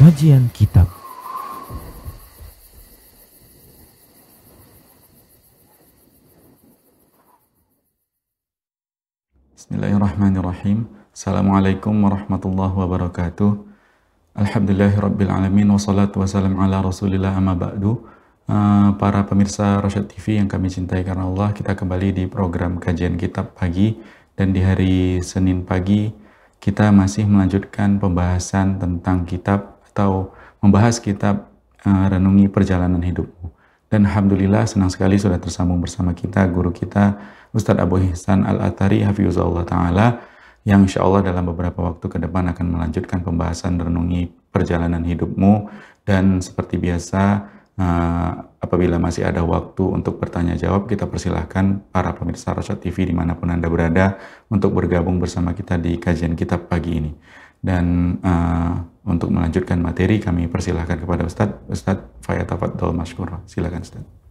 Kajian Kitab. Bismillahirrahmanirrahim. Assalamualaikum warahmatullahi wabarakatuh. Alhamdulillahirrabbilalamin. Wassalatu wassalam ala rasulillah amma ba'du. Para pemirsa Rosyad TV yang kami cintai karena Allah, kita kembali di program kajian kitab pagi. Dan di hari Senin pagi, kita masih melanjutkan pembahasan tentang kitab atau membahas kitab Renungi Perjalanan Hidupmu. Dan Alhamdulillah senang sekali sudah tersambung bersama kita guru kita Ustadz Abu Ihsan Al-Athari Hafizahullah Ta'ala, yang insya Allah dalam beberapa waktu ke depan akan melanjutkan pembahasan Renungi Perjalanan Hidupmu. Dan seperti biasa, apabila masih ada waktu untuk bertanya jawab, kita persilahkan para pemirsa Rosyad TV dimanapun Anda berada untuk bergabung bersama kita di kajian kitab pagi ini. Dan untuk melanjutkan materi, kami persilahkan kepada Ustadz Fayatafaddal Mashkur. Silakan Ustadz.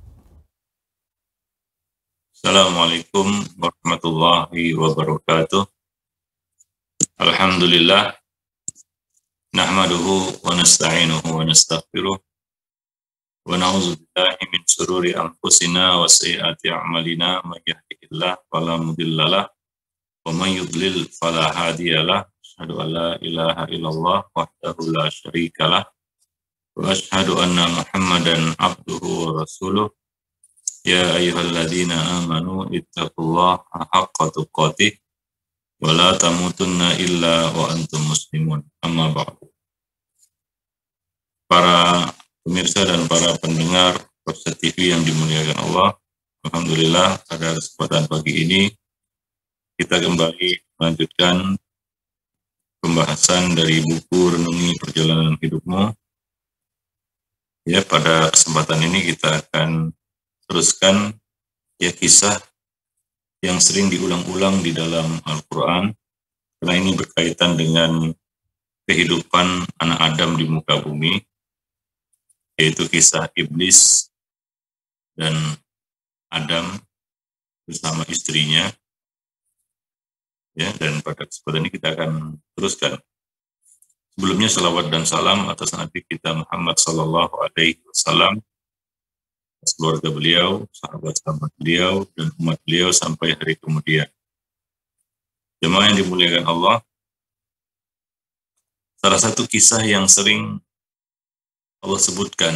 Assalamualaikum warahmatullahi wabarakatuh. Alhamdulillah, nahmaduhu wa nasta'inuhu wa nastaghfiruh wa na'udzu billahi min shururi anfusina wa sayyiati a'malina, may yahdihillahu fala mudhillalah wa may yudlil fala hadiyalah. Asyhadu an la ilaha illallah wahdahu la syarikalah wa asyhadu anna Muhammadan abduhu wa rasuluh. Ya ayyuhalladzina amanu ittaqullaha haqqa tuqatih wa la tamutunna illa wa antum muslimun. Amma ba'du. Para pemirsa dan para pendengar Rosyad TV yang dimuliakan Allah, alhamdulillah pada kesempatan pagi ini kita kembali melanjutkan pembahasan dari buku Renungi Perjalanan Hidupmu. Ya, pada kesempatan ini kita akan teruskan ya kisah yang sering diulang-ulang di dalam Al-Quran, karena ini berkaitan dengan kehidupan anak Adam di muka bumi, yaitu kisah iblis dan Adam bersama istrinya. Ya, dan pada kesempatan ini kita akan teruskan. Sebelumnya salawat dan salam atas Nabi kita Muhammad sallallahu alaihi wasallam, keluarga beliau, sahabat-sahabat beliau, dan umat beliau sampai hari kemudian. Jemaah yang dimuliakan Allah, salah satu kisah yang sering Allah sebutkan,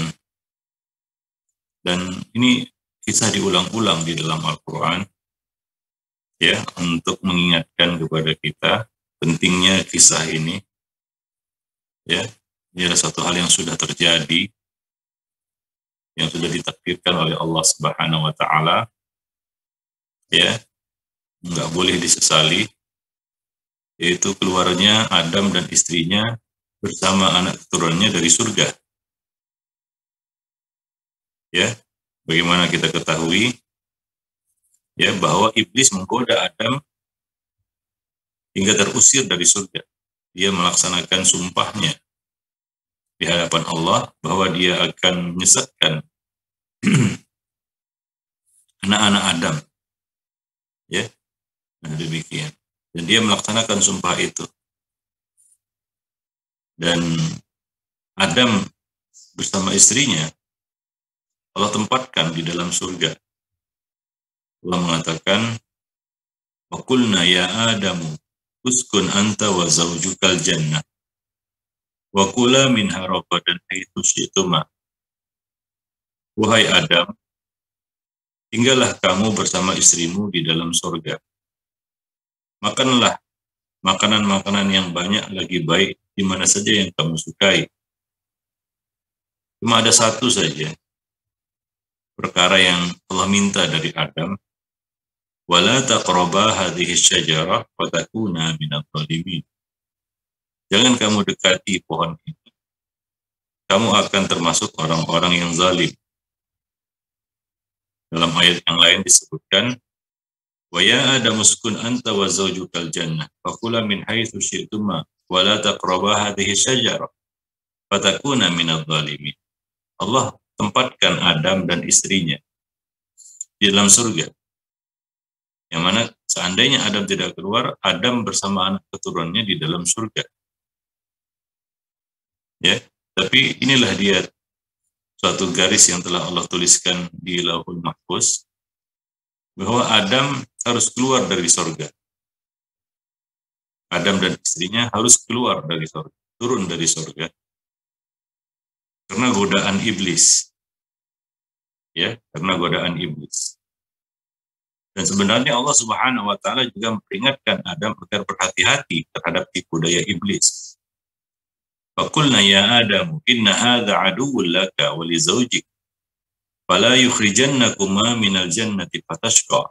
dan ini kisah diulang-ulang di dalam Al-Quran, ya, untuk mengingatkan kepada kita pentingnya kisah ini. Ya, ini adalah satu hal yang sudah terjadi, yang sudah ditakdirkan oleh Allah Subhanahu wa Ta'ala, ya, nggak boleh disesali, yaitu keluarnya Adam dan istrinya bersama anak keturunannya dari surga. Ya, bagaimana kita ketahui, ya, bahwa iblis menggoda Adam hingga terusir dari surga. Dia melaksanakan sumpahnya di hadapan Allah bahwa dia akan menyesatkan anak-anak Adam, ya, nah, demikian. Dan dia melaksanakan sumpah itu. Dan Adam bersama istrinya Allah tempatkan di dalam surga. Allah mengatakan, wa qulna ya Adamu uskun anta wa zawjukal jannah wa kula minha ragadan haitsu syi'tuma. Wahai Adam, tinggallah kamu bersama istrimu di dalam surga. Makanlah makanan-makanan yang banyak lagi baik di mana saja yang kamu sukai. Cuma ada satu saja perkara yang Allah minta dari Adam, wala taqraba hadhihi syajarah fatakuna minadh dhalimin. Jangan kamu dekati pohon ini, kamu akan termasuk orang-orang yang zalim. Dalam ayat yang lain disebutkan, wa ya Adam uskun anta wa zawjukal jannah fa kula min haitsu syi'tuma wa la taqraba hadhihi syajarah fatakuna minadh dhalimin. Allah tempatkan Adam dan istrinya di dalam surga, yang mana seandainya Adam tidak keluar, Adam bersama anak keturunannya di dalam surga. Ya, Tapi inilah dia suatu garis yang telah Allah tuliskan di Lauhul Mahfuz, bahwa Adam harus keluar dari surga. Adam dan istrinya harus keluar dari surga, turun dari surga, karena godaan iblis. Ya, karena godaan iblis. Dan sebenarnya Allah Subhanahu wa taala juga memperingatkan Adam agar berhati-hati terhadap tipu daya iblis. Faqulna ya Adam, inna hadza aduwwun laka wa li zawjik, fala yukhrijannakuma minal jannati fatashqa.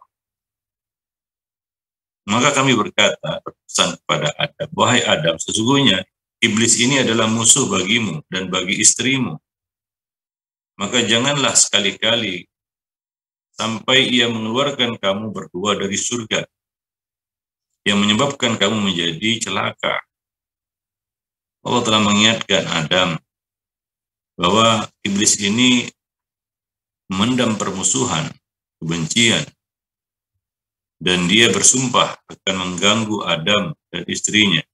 Maka kami berpesan kepada Adam, wahai Adam, sesungguhnya iblis ini adalah musuh bagimu dan bagi istrimu. Maka janganlah sekali-kali sampai ia mengeluarkan kamu berdua dari surga, yang menyebabkan kamu menjadi celaka. Allah telah mengingatkan Adam bahwa iblis ini memendam permusuhan, kebencian, dan dia bersumpah akan mengganggu Adam dan istrinya.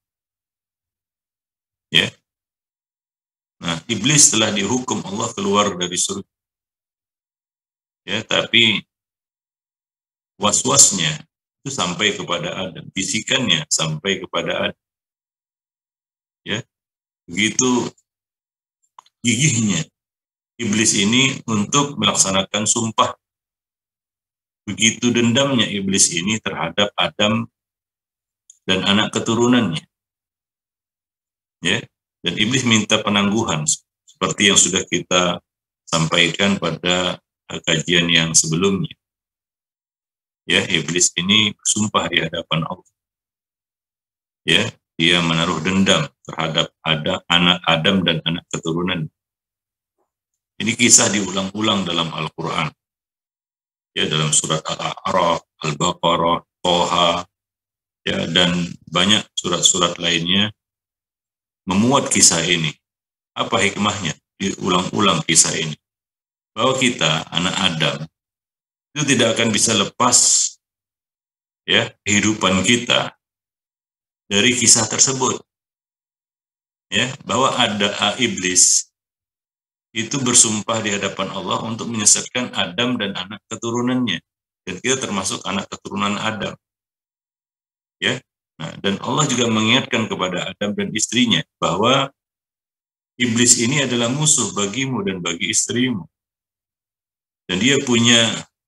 Ya. Nah, iblis telah dihukum Allah keluar dari surga. Ya, tapi was-wasnya itu sampai kepada Adam, bisikannya sampai kepada Adam. Ya, begitu gigihnya iblis ini untuk melaksanakan sumpah. Begitu dendamnya iblis ini terhadap Adam dan anak keturunannya. Ya, dan iblis minta penangguhan seperti yang sudah kita sampaikan pada kajian yang sebelumnya. Ya, iblis ini bersumpah di hadapan Allah. Ya, dia menaruh dendam terhadap anak Adam dan anak keturunan. Ini kisah diulang-ulang dalam Al-Quran. Ya, dalam surat Al-A'raf, Al-Baqarah, Toha, ya, dan banyak surat-surat lainnya memuat kisah ini. Apa hikmahnya diulang-ulang kisah ini? Bahwa kita, anak Adam, itu tidak akan bisa lepas ya kehidupan kita dari kisah tersebut. Ya, bahwa ada iblis itu bersumpah di hadapan Allah untuk menyesatkan Adam dan anak keturunannya. Dan kita termasuk anak keturunan Adam. Ya. Nah, dan Allah juga mengingatkan kepada Adam dan istrinya bahwa iblis ini adalah musuh bagimu dan bagi istrimu. Dan dia punya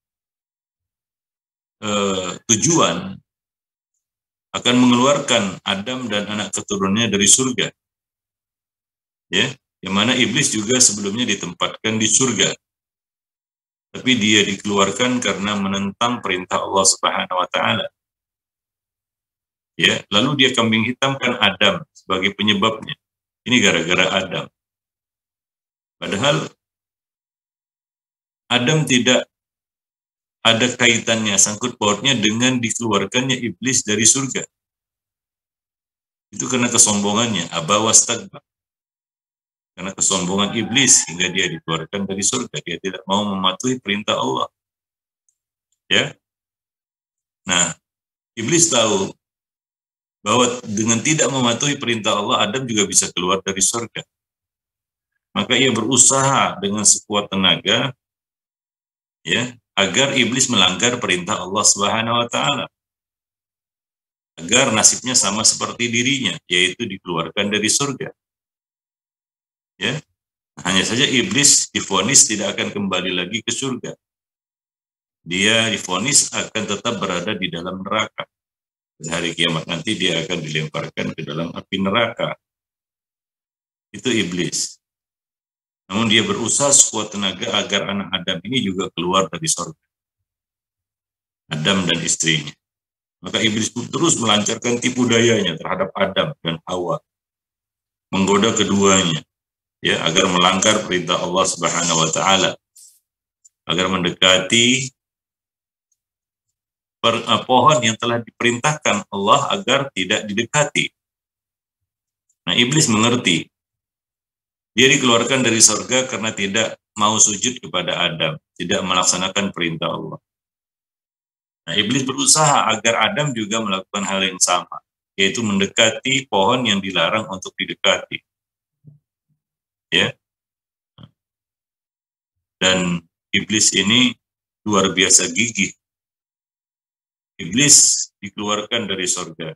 tujuan akan mengeluarkan Adam dan anak keturunannya dari surga. Ya, yang mana iblis juga sebelumnya ditempatkan di surga. Tapi dia dikeluarkan karena menentang perintah Allah Subhanahu wa taala. Ya, lalu dia kambing hitamkan Adam sebagai penyebabnya. Ini gara-gara Adam. Padahal Adam tidak ada kaitannya, sangkut pautnya dengan dikeluarkannya iblis dari surga. Itu karena kesombongannya, aba wastakbar. Karena kesombongan iblis hingga dia dikeluarkan dari surga. Dia tidak mau mematuhi perintah Allah. Ya. Nah, iblis tahu bahwa dengan tidak mematuhi perintah Allah, Adam juga bisa keluar dari surga. Maka ia berusaha dengan sekuat tenaga, ya, agar iblis melanggar perintah Allah Subhanahu wa taala. Agar nasibnya sama seperti dirinya, yaitu dikeluarkan dari surga. Ya. Hanya saja iblis divonis tidak akan kembali lagi ke surga. Dia divonis akan tetap berada di dalam neraka. Di hari kiamat nanti dia akan dilemparkan ke dalam api neraka. Itu iblis. Namun dia berusaha sekuat tenaga agar anak Adam ini juga keluar dari surga. Adam dan istrinya. Maka iblis terus melancarkan tipu dayanya terhadap Adam dan Hawa. Menggoda keduanya, ya, agar melanggar perintah Allah Subhanahu wa taala. Agar mendekati pohon yang telah diperintahkan Allah agar tidak didekati. Nah, iblis mengerti. Dia dikeluarkan dari surga karena tidak mau sujud kepada Adam, tidak melaksanakan perintah Allah. Nah, iblis berusaha agar Adam juga melakukan hal yang sama, yaitu mendekati pohon yang dilarang untuk didekati. Ya. Dan iblis ini luar biasa gigih. Iblis dikeluarkan dari surga.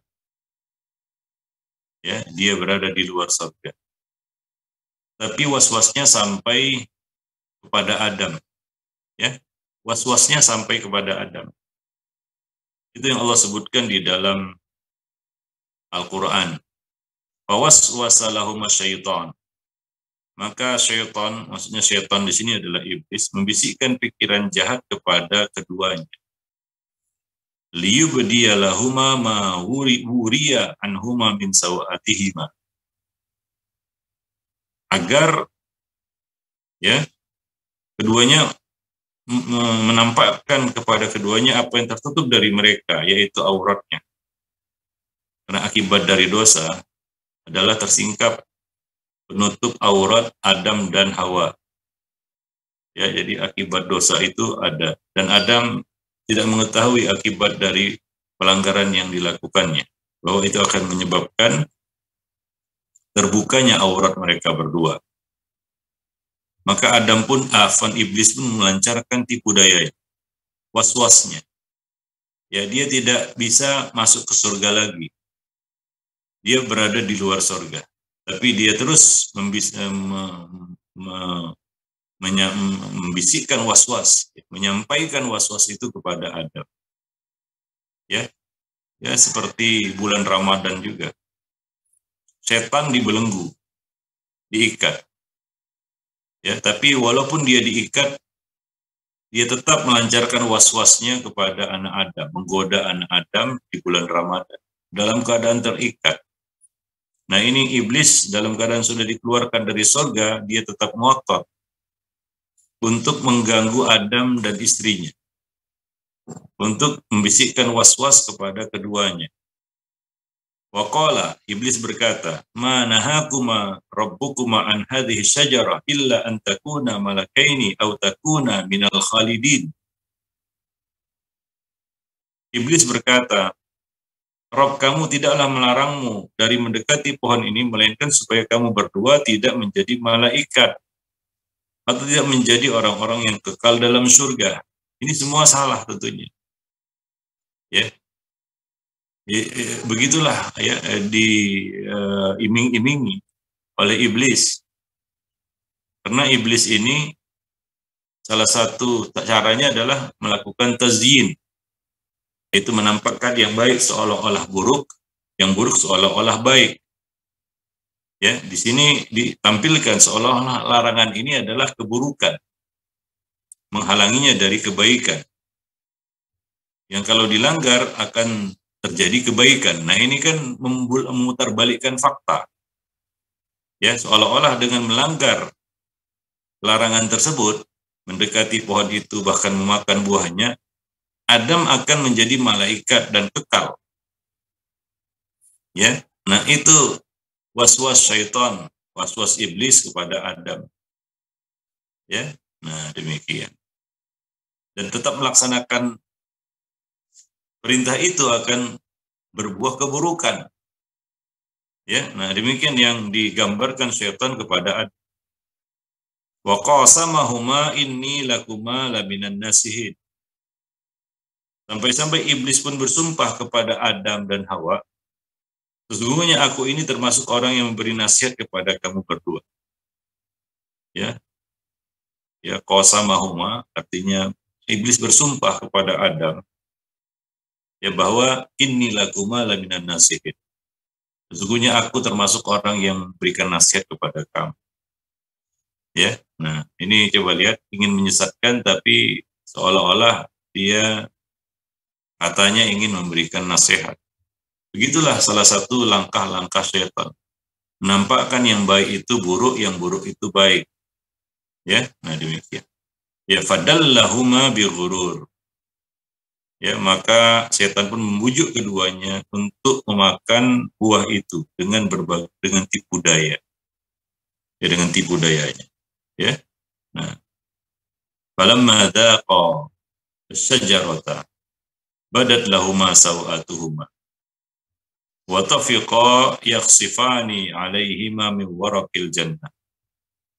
Ya, dia berada di luar surga. Tapi was-wasnya sampai kepada Adam. Ya, was-wasnya sampai kepada Adam. Itu yang Allah sebutkan di dalam Al-Quran. Fawaswasa lahuma syaitan. Maka syaitan, maksudnya syaitan di sini adalah iblis, membisikkan pikiran jahat kepada keduanya. Liyubdiya lahuma ma wuriya anhuma min sawatihima. Agar ya keduanya menampakkan kepada keduanya apa yang tertutup dari mereka, yaitu auratnya. Karena akibat dari dosa adalah tersingkap penutup aurat Adam dan Hawa. Ya, jadi akibat dosa itu ada, dan Adam tidak mengetahui akibat dari pelanggaran yang dilakukannya, bahwa itu akan menyebabkan terbukanya aurat mereka berdua. Maka Adam pun, iblis pun melancarkan tipu daya, was-wasnya. Ya, dia tidak bisa masuk ke surga lagi. Dia berada di luar surga. Tapi dia terus membisikkan was-was, menyampaikan was-was itu kepada Adam. Ya, seperti bulan Ramadan juga. Setan dibelenggu, diikat. Ya, tapi walaupun dia diikat, dia tetap melancarkan was-wasnya kepada anak Adam, menggoda anak Adam di bulan Ramadan dalam keadaan terikat. Nah, ini iblis dalam keadaan sudah dikeluarkan dari surga, dia tetap ngotot untuk mengganggu Adam dan istrinya, untuk membisikkan was-was kepada keduanya. Waqala, iblis berkata, ma nahakuma rabbukuma an hadhihi syajarah illa an takuna malakaini aw takuna minal khalidin. Iblis berkata, Rabb kamu tidaklah melarangmu dari mendekati pohon ini, melainkan supaya kamu berdua tidak menjadi malaikat atau tidak menjadi orang-orang yang kekal dalam surga. Ini semua salah tentunya. Ya. Begitulah ya, diiming-imingi oleh iblis. Karena iblis ini salah satu caranya adalah melakukan tazyin, yaitu menampakkan yang baik seolah-olah buruk, yang buruk seolah-olah baik. Ya, di sini ditampilkan seolah-olah larangan ini adalah keburukan, menghalanginya dari kebaikan. Yang kalau dilanggar akan terjadi kebaikan. Nah, ini kan memutarbalikkan fakta. Ya, seolah-olah dengan melanggar larangan tersebut, mendekati pohon itu bahkan memakan buahnya, Adam akan menjadi malaikat dan kekal. Ya. Nah, itu was-was syaitan, was-was iblis kepada Adam. Ya. Nah, demikian. Dan tetap melaksanakan perintah itu akan berbuah keburukan. Ya, nah demikian yang digambarkan syaitan kepada Adam. Wa qasamahuma inni lakuma laminan nasihin. Sampai-sampai iblis pun bersumpah kepada Adam dan Hawa, sesungguhnya aku ini termasuk orang yang memberi nasihat kepada kamu berdua. Ya. Ya, qasamahuma artinya iblis bersumpah kepada Adam, ya, bahwa inni lakuma laminan nasihin. Sesungguhnya aku termasuk orang yang memberikan nasihat kepada kamu. Ya, nah ini coba lihat, ingin menyesatkan tapi seolah-olah dia katanya ingin memberikan nasihat. Begitulah salah satu langkah-langkah syaitan. Menampakkan yang baik itu buruk, yang buruk itu baik. Ya, nah demikian. Ya, fadallahuma bighurur. Ya, maka setan pun membujuk keduanya untuk memakan buah itu dengan tipu daya. Ya, dengan tipu dayanya. Ya. Nah. Falamma dhaqa asy-syajarata badat lahuma sawatuhuma wa tafiqa yakhsifani 'alaihima min waraqil jannah.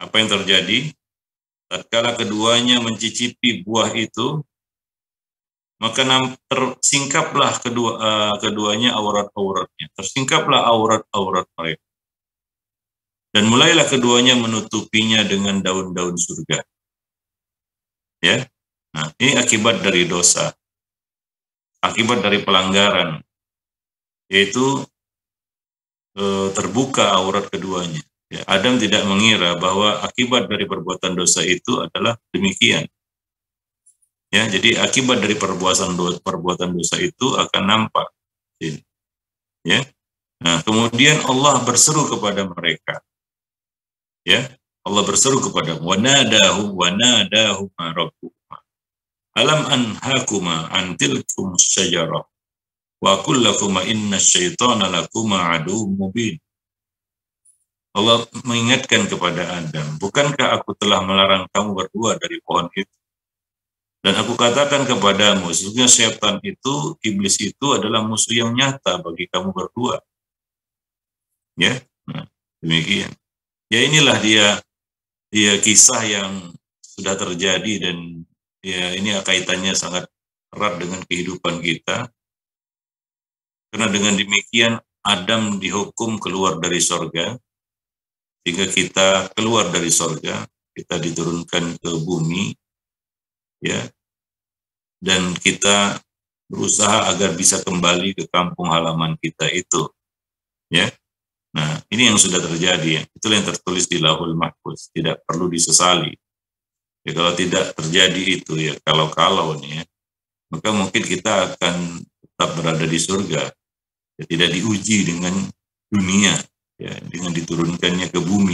Apa yang terjadi? Tatkala keduanya mencicipi buah itu, maka tersingkaplah keduanya aurat-auratnya. Tersingkaplah aurat-aurat mereka. Dan mulailah keduanya menutupinya dengan daun-daun surga. Ya. Nah, ini akibat dari dosa. Akibat dari pelanggaran. Yaitu terbuka aurat keduanya. Ya, Adam tidak mengira bahwa akibat dari perbuatan dosa itu adalah demikian. Ya, jadi akibat dari perbuatan dosa itu akan nampak. Ya. Nah, kemudian Allah berseru kepada mereka. Ya, Allah berseru kepada wanadahu rabbuhuma alam anhakuma an tilkum syajarah wa qul lakuma inna syaitana lakuma aduwwum mubin. Allah mengingatkan kepada Adam, bukankah aku telah melarang kamu berdua dari pohon itu? Dan aku katakan kepadamu, sesungguhnya setan itu, iblis itu adalah musuh yang nyata bagi kamu berdua. Ya, nah, demikian. Ya inilah dia kisah yang sudah terjadi dan ya ini kaitannya sangat erat dengan kehidupan kita. Karena dengan demikian Adam dihukum keluar dari sorga, sehingga kita keluar dari sorga, kita diturunkan ke bumi, ya, dan kita berusaha agar bisa kembali ke kampung halaman kita itu, ya. Nah, ini yang sudah terjadi, ya. Itulah yang tertulis di Lauhul Mahfuz, tidak perlu disesali. Ya, kalau tidak terjadi itu, ya, kalau nih, ya, maka mungkin kita akan tetap berada di surga, ya, tidak diuji dengan dunia, ya, dengan diturunkannya ke bumi.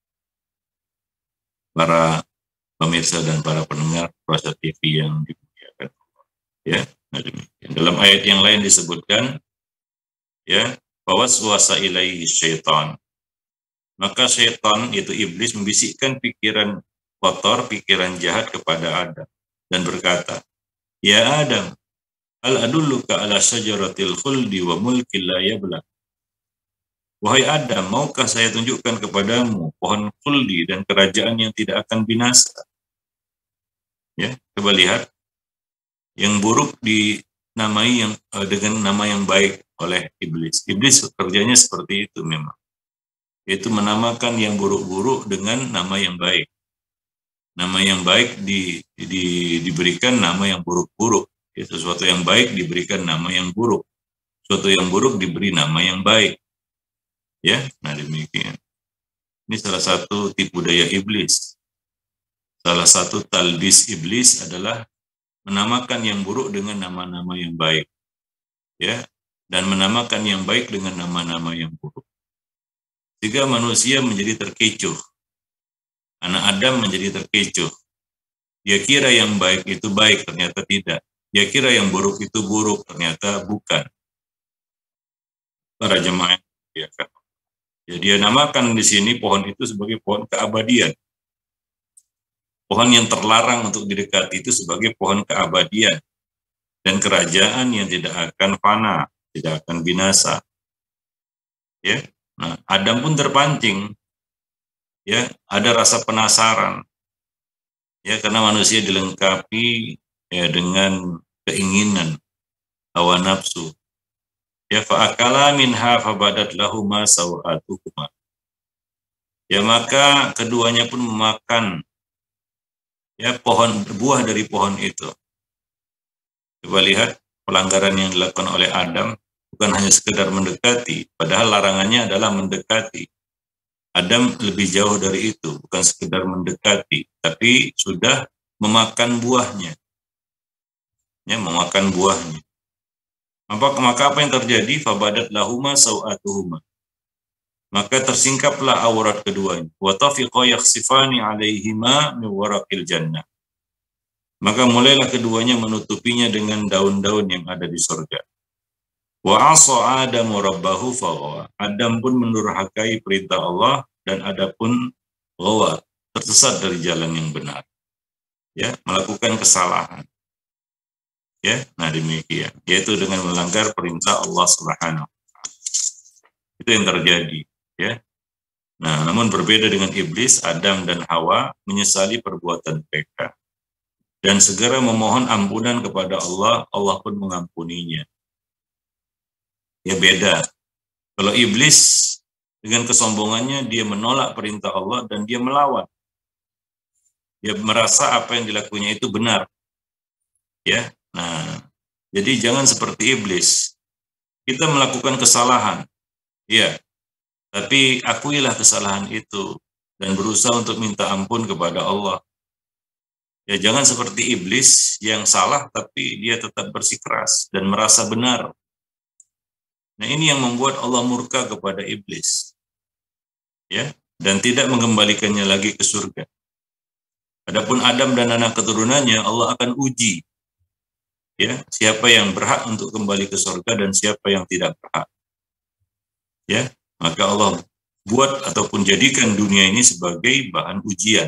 Para pemirsa dan para pendengar Rosyad TV yang dimuliakan, ya. Nah, demikian. Dalam ayat yang lain disebutkan, ya, fawaswasa ilaihi syaitan. Maka syaitan, yaitu iblis, membisikkan pikiran kotor, pikiran jahat kepada Adam dan berkata, "Ya Adam, hal adulluka ala syajaratil khuldi wa mulkin la yabla." Wahai Adam, maukah saya tunjukkan kepadamu pohon khuldi dan kerajaan yang tidak akan binasa? Ya, coba lihat, yang buruk dinamai dengan nama yang baik oleh iblis. Iblis kerjanya seperti itu memang, yaitu menamakan yang buruk-buruk dengan nama yang baik. Nama yang baik diberikan nama yang buruk-buruk. Ya, sesuatu yang baik diberikan nama yang buruk. Sesuatu yang buruk diberi nama yang baik. Ya, nah demikian. Ini salah satu tipu daya iblis. Salah satu talbis iblis adalah menamakan yang buruk dengan nama-nama yang baik. Ya, dan menamakan yang baik dengan nama-nama yang buruk. Sehingga manusia menjadi terkecoh. Anak Adam menjadi terkecoh. Dia kira yang baik itu baik, ternyata tidak. Dia kira yang buruk itu buruk, ternyata bukan. Para jemaah ya kan. Ya, dia namakan di sini pohon itu sebagai pohon keabadian. Pohon yang terlarang untuk didekati itu sebagai pohon keabadian dan kerajaan yang tidak akan fana, tidak akan binasa. Ya, nah, Adam pun terpancing. Ya, ada rasa penasaran. Ya, karena manusia dilengkapi ya dengan keinginan, hawa nafsu. Ya, fa'akala minha fabadat lahuma sawatuhuma. Ya, maka keduanya pun memakan ya buah dari pohon itu. Coba lihat pelanggaran yang dilakukan oleh Adam, bukan hanya sekedar mendekati, padahal larangannya adalah mendekati. Adam lebih jauh dari itu, bukan sekedar mendekati, tapi sudah memakan buahnya. Ya, memakan buahnya. Maka apa yang terjadi? Fabadat lahuma sawatuhuma. Maka tersingkaplah aurat keduanya. Wa tafiqa yakhsifani alaihima min waraqil jannah. Maka mulailah keduanya menutupinya dengan daun-daun yang ada di surga. Wa asa Adamu rabbahu faghawa. Adam pun mendurhakai perintah Allah dan adapun ghawa, tersesat dari jalan yang benar. Ya, melakukan kesalahan. Ya, nah demikian, yaitu dengan melanggar perintah Allah Subhanahu wa taala. Itu yang terjadi, ya. Nah, namun berbeda dengan iblis, Adam dan Hawa menyesali perbuatan mereka dan segera memohon ampunan kepada Allah, Allah pun mengampuninya. Ya beda. Kalau iblis dengan kesombongannya dia menolak perintah Allah dan dia melawan. Dia merasa apa yang dilakukannya itu benar. Ya. Nah, jadi jangan seperti iblis. Kita melakukan kesalahan. Ya. Tapi akuilah kesalahan itu dan berusaha untuk minta ampun kepada Allah. Ya jangan seperti iblis yang salah tapi dia tetap bersikeras dan merasa benar. Nah, ini yang membuat Allah murka kepada iblis. Ya, dan tidak mengembalikannya lagi ke surga. Adapun Adam dan anak keturunannya Allah akan uji. Ya, siapa yang berhak untuk kembali ke surga dan siapa yang tidak berhak. Ya, maka Allah buat ataupun jadikan dunia ini sebagai bahan ujian.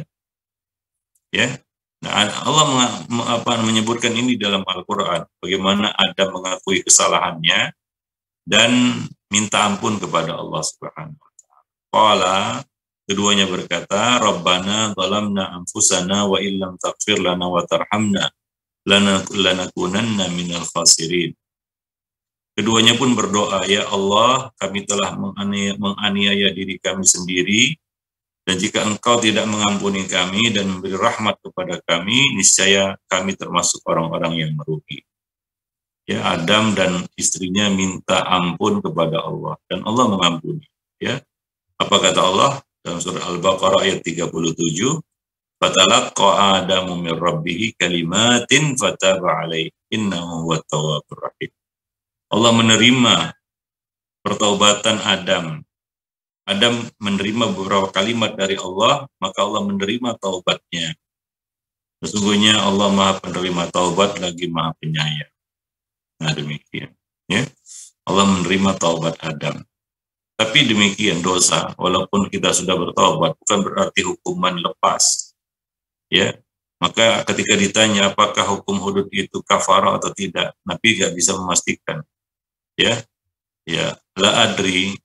Ya. Nah, Allah menyebutkan ini dalam Al-Qur'an, bagaimana Adam mengakui kesalahannya dan minta ampun kepada Allah Subhanahu wa taala. Qala, keduanya berkata, Rabbana zalamna anfusana wa illam taghfir lana wa tarhamna lanakunanna minal khasirin. Keduanya pun berdoa, ya Allah, kami telah menganiaya diri kami sendiri, dan jika Engkau tidak mengampuni kami dan memberi rahmat kepada kami, niscaya kami termasuk orang-orang yang merugi. Ya, Adam dan istrinya minta ampun kepada Allah dan Allah mengampuni. Ya, apa kata Allah dalam surah Al-Baqarah ayat 37? Fatalaqqa Adamu min rabbih kalimatin fataba alaihi innahu huwat tawwabur rahim. Allah menerima pertaubatan Adam. Adam menerima beberapa kalimat dari Allah, maka Allah menerima taubatnya. Sesungguhnya Allah Maha Penerima taubat lagi Maha Penyayang. Nah, demikian. Ya, Allah menerima taubat Adam. Tapi demikian dosa, walaupun kita sudah bertaubat, bukan berarti hukuman lepas. Ya, maka ketika ditanya apakah hukum hudud itu kafarah atau tidak, Nabi nggak bisa memastikan. Ya, la adri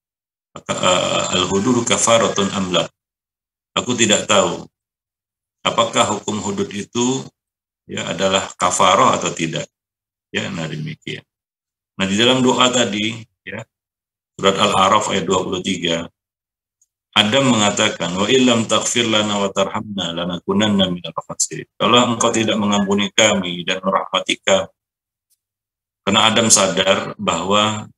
al-hudud kafaratun amla. Aku tidak tahu apakah hukum hudud itu ya adalah kafarah atau tidak. Ya, nah demikian. Nah, di dalam doa tadi ya, surat Al-A'raf ayat 23, Adam mengatakan wa illam taghfir lana wa tarhamna lanakunanna minal khasirin. Kalau Engkau tidak mengampuni kami dan merahmati kami. Karena Adam sadar bahwa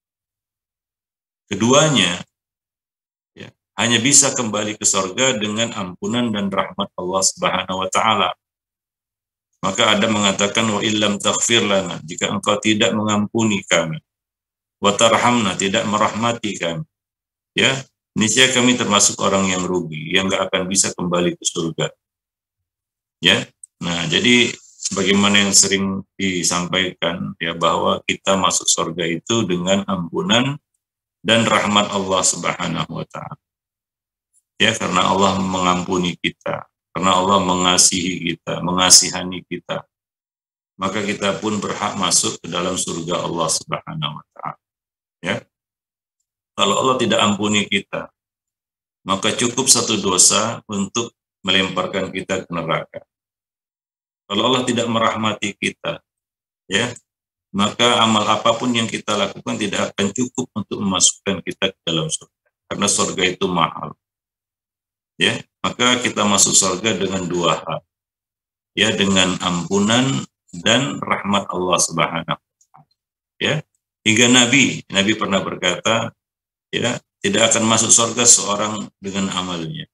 keduanya ya, hanya bisa kembali ke surga dengan ampunan dan rahmat Allah Subhanahu wa taala. Maka Adam mengatakan wa illam taghfir lana, jika Engkau tidak mengampuni kami, wa tarhamna, tidak merahmati kami, ya, niscaya kami termasuk orang yang rugi, yang enggak akan bisa kembali ke surga. Ya. Nah, jadi sebagaimana yang sering disampaikan ya, bahwa kita masuk surga itu dengan ampunan dan rahmat Allah Subhanahu wa taala. Ya, karena Allah mengampuni kita, karena Allah mengasihi kita, mengasihani kita, maka kita pun berhak masuk ke dalam surga Allah Subhanahu wa taala. Ya. Kalau Allah tidak ampuni kita, maka cukup satu dosa untuk melemparkan kita ke neraka. Kalau Allah tidak merahmati kita, ya, maka amal apapun yang kita lakukan tidak akan cukup untuk memasukkan kita ke dalam surga. Karena surga itu mahal. Ya, maka kita masuk surga dengan dua hal. Ya, dengan ampunan dan rahmat Allah Subhanahu wa taala. Ya, hingga Nabi pernah berkata, ya, tidak akan masuk surga seorang dengan amalnya.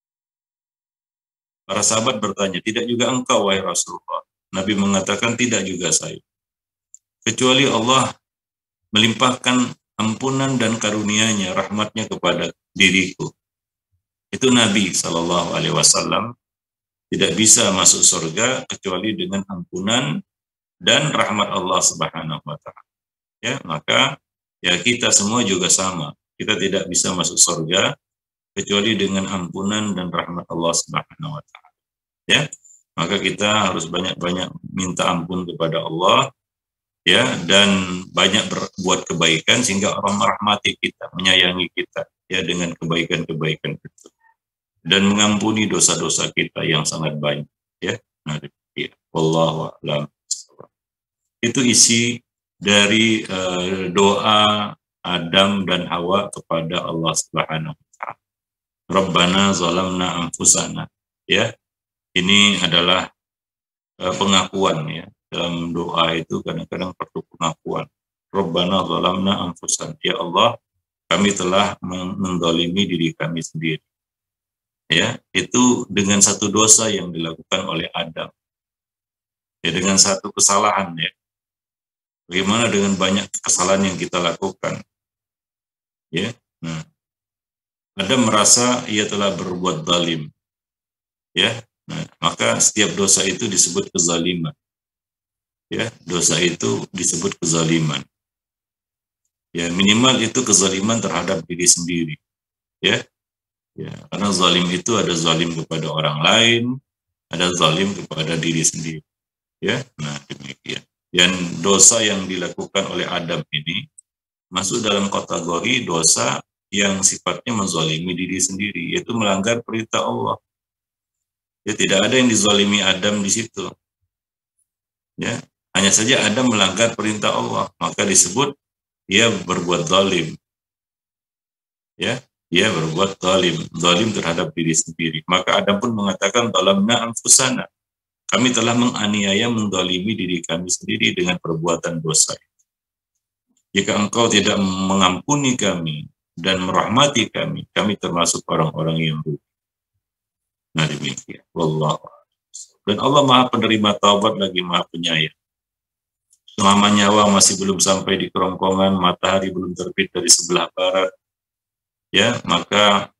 Para sahabat bertanya, tidak juga engkau wahai Rasulullah? Nabi mengatakan, tidak juga saya. Kecuali Allah melimpahkan ampunan dan karunia-Nya, rahmatnya kepada diriku. Itu Nabi SAW tidak bisa masuk surga kecuali dengan ampunan dan rahmat Allah Subhanahu wa taala. Ya, maka ya kita semua juga sama. Kita tidak bisa masuk surga kecuali dengan ampunan dan rahmat Allah Subhanahu wa taala. Ya, maka kita harus banyak-banyak minta ampun kepada Allah, ya, dan banyak berbuat kebaikan sehingga Allah merahmati kita, menyayangi kita. ya dengan kebaikan-kebaikan itu dan mengampuni dosa-dosa kita yang sangat banyak, ya. Nah, ya. Wallahu a'lam. Itu isi dari doa Adam dan Hawa kepada Allah Subhanahu wa taala. Rabbana zalamna anfusana. Ya. Ini adalah pengakuan, ya. Dalam doa itu kadang-kadang perlu pengakuan. Rabbana zalamna anfusana. Ya Allah, kami telah menzalimi diri kami sendiri. Ya, itu dengan satu dosa yang dilakukan oleh Adam. Ya, dengan satu kesalahan, ya. Bagaimana dengan banyak kesalahan yang kita lakukan? Ya. Nah, Adam merasa ia telah berbuat zalim. Ya. Nah, maka setiap dosa itu disebut kezaliman. Ya, dosa itu disebut kezaliman. Ya, minimal itu kezaliman terhadap diri sendiri. Ya. Ya, karena zalim itu ada zalim kepada orang lain, ada zalim kepada diri sendiri. Ya, nah demikian. Dan dosa yang dilakukan oleh Adam ini masuk dalam kategori dosa yang sifatnya menzalimi diri sendiri, yaitu melanggar perintah Allah. Ya, tidak ada yang dizalimi Adam di situ. Ya, hanya saja Adam melanggar perintah Allah, maka disebut ia berbuat zalim. Ya, dia berbuat zalim terhadap diri sendiri. Maka Adam pun mengatakan zalamna anfusana. Kami telah menganiaya, menzalimi diri kami sendiri dengan perbuatan dosa. Jika engkau tidak mengampuni kami dan merahmati kami, kami termasuk orang-orang yang rugi. Nah demikian. Wallahu a'lam. Dan Allah Maha penerima taubat lagi Maha penyayang. Selama nyawa masih belum sampai di kerongkongan, matahari belum terbit dari sebelah barat, ya, maka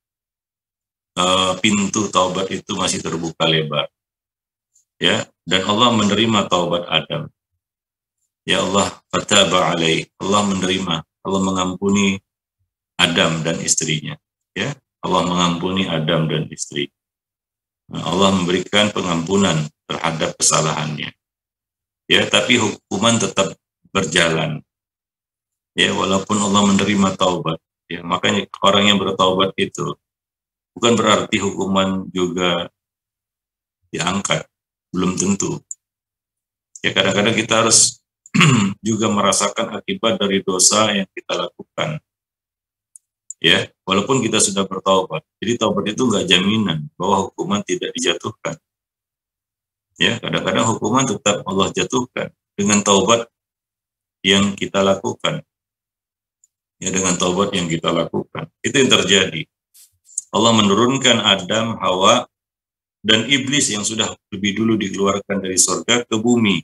pintu taubat itu masih terbuka lebar. Ya, dan Allah menerima taubat Adam. Ya Allah, fataba alaih. Allah menerima, Allah mengampuni Adam dan istrinya. Ya, Allah mengampuni Adam dan istri. Allah memberikan pengampunan terhadap kesalahannya. Ya, tapi hukuman tetap berjalan. Ya, walaupun Allah menerima taubat. Ya, makanya orang yang bertaubat itu bukan berarti hukuman juga diangkat. Belum tentu. Ya, kadang-kadang kita harus juga merasakan akibat dari dosa yang kita lakukan. Ya, walaupun kita sudah bertaubat. Jadi taubat itu enggak jaminan bahwa hukuman tidak dijatuhkan. Ya, kadang-kadang hukuman tetap Allah jatuhkan dengan taubat yang kita lakukan. Ya, dengan taubat yang kita lakukan. Itu yang terjadi. Allah menurunkan Adam, Hawa, dan iblis yang sudah lebih dulu dikeluarkan dari surga ke bumi.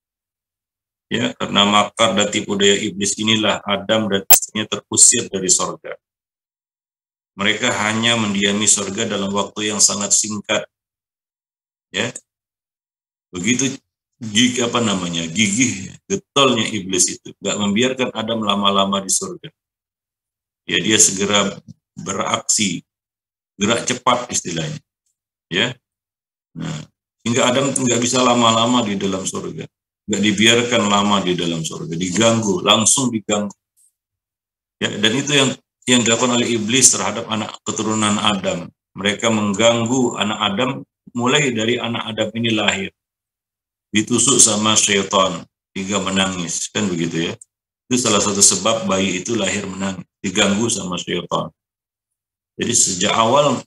Ya, karena makar dan tipu daya iblis inilah Adam dan istrinya terusir dari surga. Mereka hanya mendiami surga dalam waktu yang sangat singkat. Ya. Begitu gigih, getolnya iblis itu, enggak membiarkan Adam lama-lama di surga. Ya, dia segera beraksi, gerak cepat istilahnya. Ya. Nah, hingga Adam nggak bisa lama-lama di dalam surga, nggak dibiarkan lama di dalam surga, diganggu, langsung diganggu. Ya, dan itu yang dilakukan oleh iblis terhadap anak keturunan Adam. Mereka mengganggu anak Adam mulai dari anak Adam ini lahir, ditusuk sama syaitan hingga menangis, kan begitu ya. Itu salah satu sebab bayi itu lahir menangis, diganggu sama syaitan. Jadi sejak awal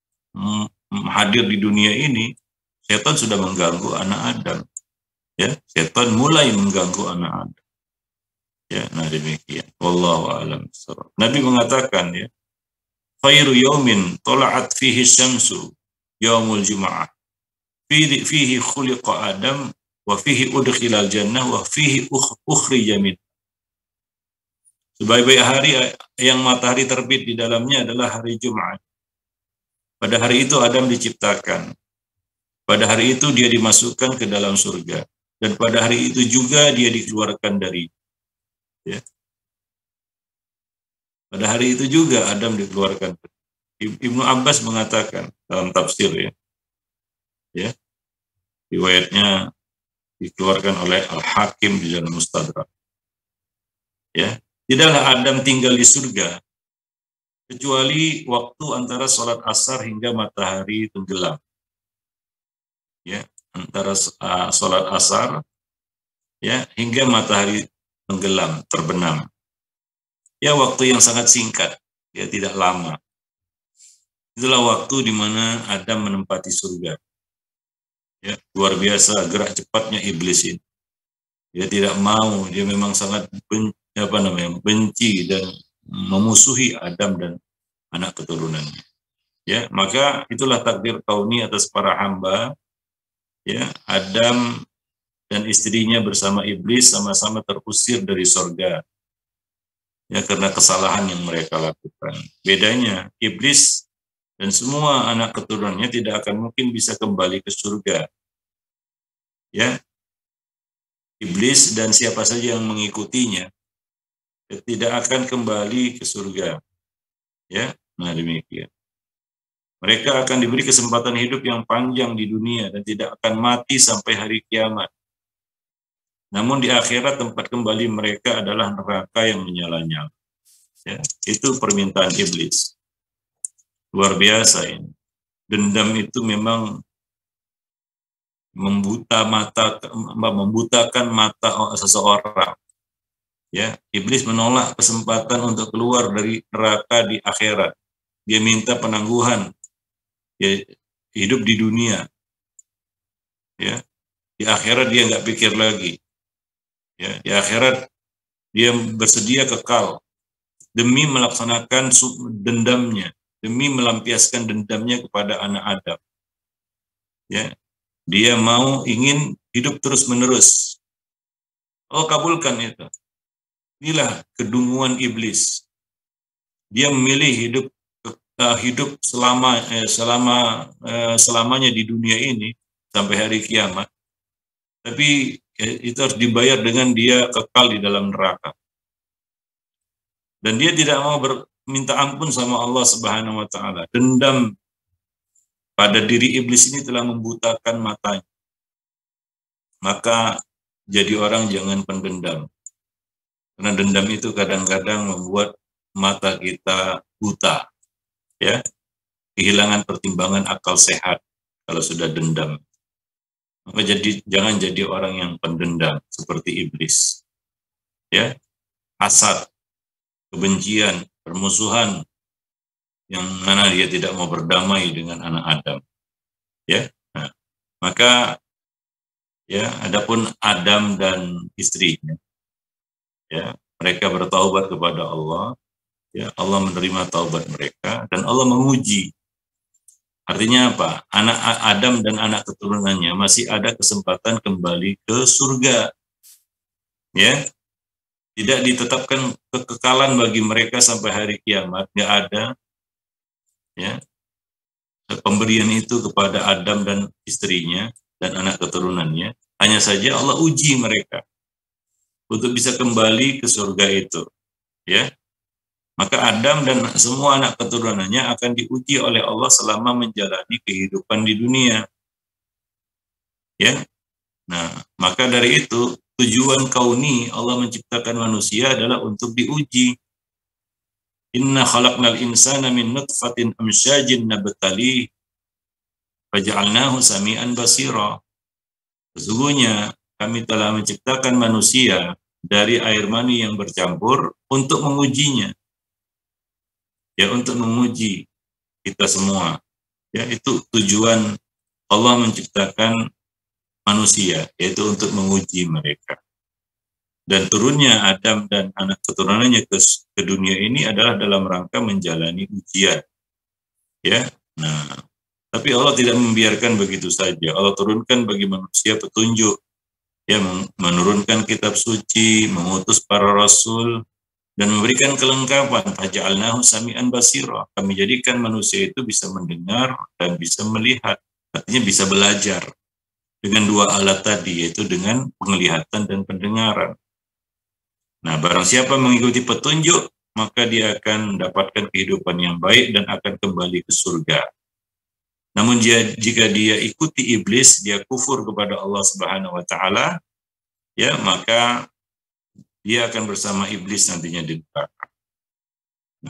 hadir di dunia ini, setan sudah mengganggu anak Adam. Ya, setan mulai mengganggu anak Adam. Ya, nah demikian. Wallahu a'lam bishawab. Nabi mengatakan, ya, khairu yaumin tala'at fihi syamsu yaumul jum'ah. Fihi khuliqa Adam wa fihi udkhilal jannah wa fihi ukhrija min. Sebaik-baik hari yang matahari terbit di dalamnya adalah hari Jumat. Pada hari itu Adam diciptakan. Pada hari itu dia dimasukkan ke dalam surga. Dan pada hari itu juga dia dikeluarkan dari. Ya. Pada hari itu juga Adam dikeluarkan. Ibnu Abbas mengatakan dalam tafsir, ya. Ya. Riwayatnya dikeluarkan oleh Al-Hakim di dalam Mustadrak. Ya. Tidaklah Adam tinggal di surga kecuali waktu antara sholat asar hingga matahari tenggelam. Ya, antara sholat asar ya hingga matahari tenggelam, terbenam. Ya, waktu yang sangat singkat, ya tidak lama. Itulah waktu di mana Adam menempati surga. Ya, luar biasa gerak cepatnya iblis ini. Dia tidak mau, dia memang sangat benci dan memusuhi Adam dan anak keturunannya. Ya, maka itulah takdir kauni atas para hamba. Ya, Adam dan istrinya bersama iblis sama-sama terusir dari surga. Ya, karena kesalahan yang mereka lakukan. Bedanya, iblis dan semua anak keturunannya tidak akan mungkin bisa kembali ke surga. Ya, iblis dan siapa saja yang mengikutinya tidak akan kembali ke surga. Ya, nah demikian. Mereka akan diberi kesempatan hidup yang panjang di dunia dan tidak akan mati sampai hari kiamat. Namun di akhirat tempat kembali mereka adalah neraka yang menyala-nyala. Ya, itu permintaan iblis. Luar biasa ini. Dendam itu memang membutakan mata seseorang. Ya, iblis menolak kesempatan untuk keluar dari neraka di akhirat. Dia minta penangguhan. Ya, hidup di dunia. Ya, di akhirat dia nggak pikir lagi. Ya, di akhirat dia bersedia kekal demi melaksanakan dendamnya, demi melampiaskan dendamnya kepada anak Adam. Ya, dia ingin hidup terus-menerus. Allah kabulkan itu. Inilah kedunguan iblis. Dia memilih hidup selamanya di dunia ini sampai hari kiamat. Tapi itu harus dibayar dengan dia kekal di dalam neraka. Dan dia tidak mau minta ampun sama Allah Subhanahu wa taala. Dendam pada diri iblis ini telah membutakan matanya. Maka jadi orang jangan pendendam. Karena dendam itu kadang-kadang membuat mata kita buta. Ya. Kehilangan pertimbangan akal sehat kalau sudah dendam. Maka jangan jadi orang yang pendendam seperti iblis. Ya. Hasad, kebencian, permusuhan yang mana dia tidak mau berdamai dengan anak Adam. Ya. Nah, maka ya adapun Adam dan istrinya, ya, mereka bertaubat kepada Allah, ya, Allah menerima taubat mereka dan Allah menguji. Artinya apa? Anak Adam dan anak keturunannya masih ada kesempatan kembali ke surga. Ya. Tidak ditetapkan kekekalan bagi mereka sampai hari kiamat, nggak ada. Ya. Pemberian itu kepada Adam dan istrinya dan anak keturunannya, hanya saja Allah uji mereka untuk bisa kembali ke surga itu. Ya. Maka Adam dan semua anak keturunannya akan diuji oleh Allah selama menjalani kehidupan di dunia. Ya. Nah, maka dari itu tujuan kauni Allah menciptakan manusia adalah untuk diuji. Inna khalaqnal insana min nutfatin amsyajin nabtali faja'alnahu sami'an basira. Sesungguhnya kami telah menciptakan manusia dari air mani yang bercampur untuk mengujinya. Ya, untuk menguji kita semua. Ya, itu tujuan Allah menciptakan manusia, yaitu untuk menguji mereka. Dan turunnya Adam dan anak keturunannya ke dunia ini adalah dalam rangka menjalani ujian. Ya. Nah, tapi Allah tidak membiarkan begitu saja. Allah turunkan bagi manusia petunjuk. Ya, menurunkan kitab suci, mengutus para rasul, dan memberikan kelengkapan. Faja'alnahu sami'an basira. Kami jadikan manusia itu bisa mendengar dan bisa melihat. Artinya bisa belajar dengan dua alat tadi, yaitu dengan penglihatan dan pendengaran. Nah, barang siapa mengikuti petunjuk, maka dia akan mendapatkan kehidupan yang baik dan akan kembali ke surga. Namun jika dia ikuti iblis, dia kufur kepada Allah Subhanahu wa taala, ya, maka dia akan bersama iblis nantinya di neraka.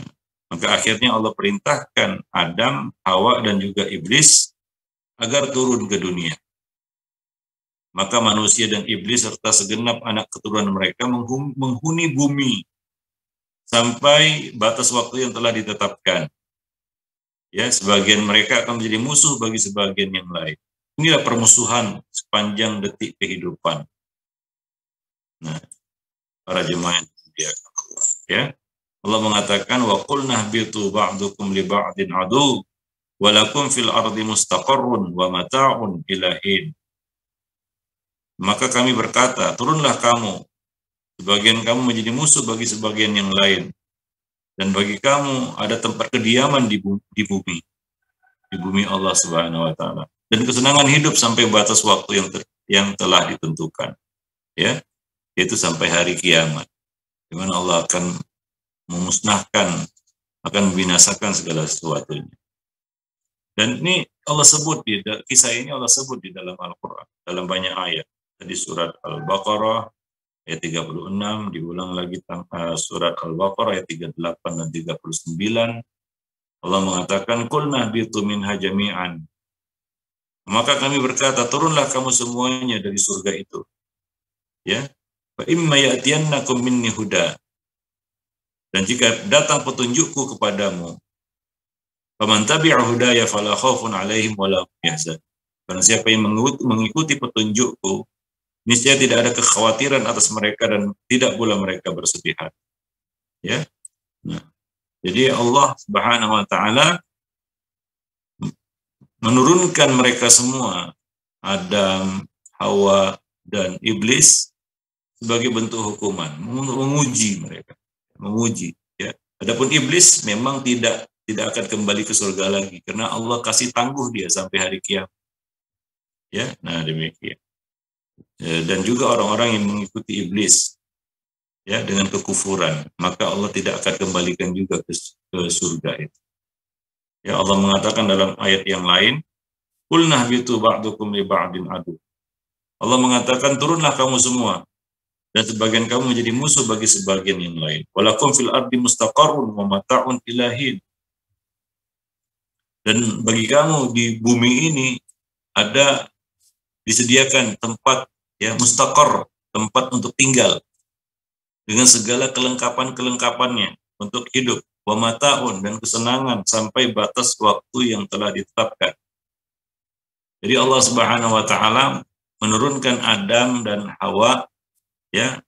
Maka akhirnya Allah perintahkan Adam, Hawa, dan juga iblis agar turun ke dunia. Maka manusia dan iblis serta segenap anak keturunan mereka menghuni bumi sampai batas waktu yang telah ditetapkan. Ya, sebagian mereka akan menjadi musuh bagi sebagian yang lain. Inilah permusuhan sepanjang detik kehidupan. Nah, para jemaah yang dimuliakan Allah, ya. Allah mengatakan wa qulna bitu ba'dukum li ba'din adu wa lakum fil ardi mustaqarrun wa mata'un ila hin. Maka kami berkata, turunlah kamu, sebagian kamu menjadi musuh bagi sebagian yang lain, dan bagi kamu ada tempat kediaman di bumi Allah Subhanahu wa taala, dan kesenangan hidup sampai batas waktu yang telah ditentukan, ya, yaitu sampai hari kiamat, di mana Allah akan memusnahkan, akan membinasakan segala sesuatunya. Dan ini Allah sebut, kisah ini Allah sebut di dalam Al-Quran, dalam banyak ayat. Di surat Al-Baqarah ayat 36, diulang lagi surat Al-Baqarah ayat 38 dan 39. Allah mengatakan, qulna bitu minha jami'an. Maka kami berkata, turunlah kamu semuanya dari surga itu. Ya. Fa imma ya'tiyannakum minni huda. Dan jika datang petunjukku kepadamu, faman tabi'a hudaya fala khaufun 'alaihim wa la hum yahzanun. Karena siapa yang mengikuti petunjukku, niscaya tidak ada kekhawatiran atas mereka dan tidak pula mereka bersedih hati. Ya. Nah, jadi Allah Subhanahu wa taala menurunkan mereka semua, Adam, Hawa, dan iblis, sebagai bentuk hukuman, menguji mereka. Menguji, ya. Adapun iblis memang tidak akan kembali ke surga lagi karena Allah kasih tangguh dia sampai hari kiamat. Ya, nah demikian. Dan juga orang-orang yang mengikuti iblis, ya, dengan kekufuran, maka Allah tidak akan kembalikan juga ke surga itu. Ya, Allah mengatakan dalam ayat yang lain, qul nahbitu ba'dukum li ba'din adu. Allah mengatakan, turunlah kamu semua, dan sebagian kamu menjadi musuh bagi sebagian yang lain. Walakum fil ardi mustaqarrun wa mata'un ila hin. Dan bagi kamu di bumi ini ada disediakan tempat, ya, mustaqar, tempat untuk tinggal dengan segala kelengkapan-kelengkapannya untuk hidup, wa mata'un, dan kesenangan sampai batas waktu yang telah ditetapkan. Jadi Allah Subhanahu wa taala menurunkan Adam dan Hawa, ya,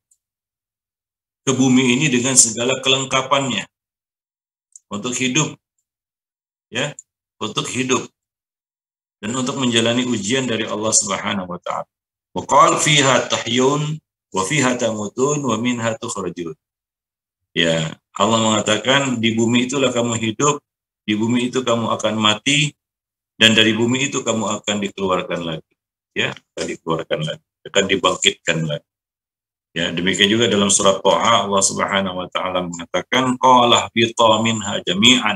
ke bumi ini dengan segala kelengkapannya untuk hidup, ya, untuk hidup dan untuk menjalani ujian dari Allah Subhanahu wa taala. Wa qala fiha tahyun wa fiha tamutun wa minha tukhrajun. Ya, Allah mengatakan di bumi itulah kamu hidup, di bumi itu kamu akan mati, dan dari bumi itu kamu akan dikeluarkan lagi. Ya, akan dikeluarkan lagi, akan dibangkitkan lagi. Ya, demikian juga dalam surat Thaha Allah Subhanahu wa taala mengatakan qala bita minha jami'an.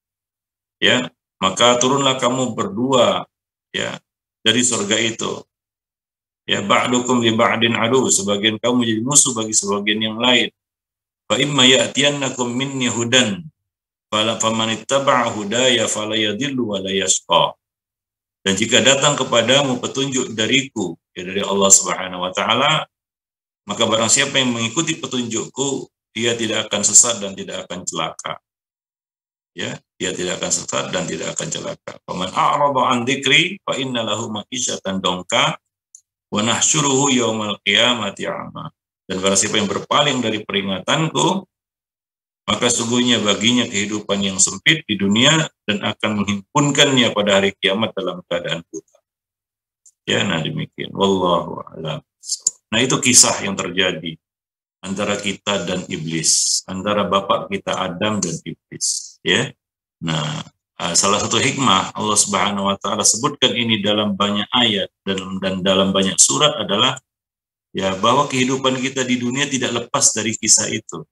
Ya, maka turunlah kamu berdua, ya, dari surga itu. Ya, ba'dukum li ba'din adu, sebagian kamu menjadi musuh bagi sebagian yang lain. Fa imma ya'tiyannakum minni hudan fala famanittaba'a hudaya fala yadhillu wa la yashqa. Dan jika datang kepadamu petunjuk dariku, ya, dari Allah Subhanahu wa taala, maka barang siapa yang mengikuti petunjukku, dia tidak akan sesat dan tidak akan celaka. Ya, dia tidak akan sesat dan tidak akan celaka. Faman a'rada an dzikri fa inna lahu ma'isyatan dongka wa nahsyuruhu yaumal qiyamati a'ma. Dan barang siapa yang berpaling dari peringatanku, maka sungguhnya baginya kehidupan yang sempit di dunia dan akan menghimpunkannya pada hari kiamat dalam keadaan buta. Ya, nah demikian. Wallahu a'lam. Nah, itu kisah yang terjadi antara kita dan iblis, antara bapak kita Adam dan iblis, ya. Nah, salah satu hikmah Allah Subhanahu wa taala sebutkan ini dalam banyak ayat dan dalam banyak surat adalah, ya, bahwa kehidupan kita di dunia tidak lepas dari kisah itu.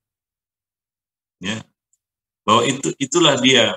Ya. Bahwa itulah dia